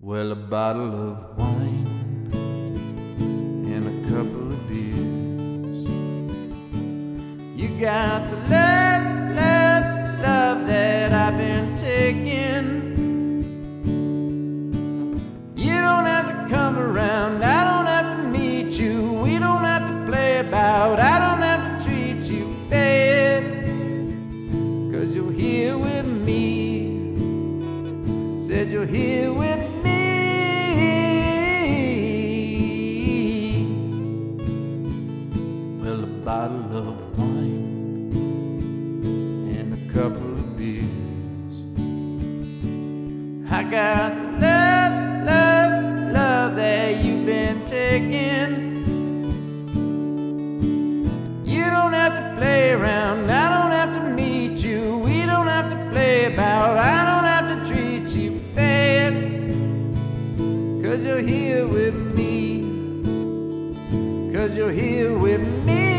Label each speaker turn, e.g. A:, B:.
A: Well, a bottle of wine and a couple of beers. You got the love, love, love that I've been taking. You don't have to come around, I don't have to meet you. We don't have to play about, I don't have to treat you bad. 'Cause you're here with me. Said you're here with me. Well, a bottle of wine and a couple of beers. I got the love, love, love that you've been taking. You don't have to play around, I don't have to meet you. We don't have to play about, I don't have to treat you bad. 'Cause you're here with me. 'Cause you're here with me.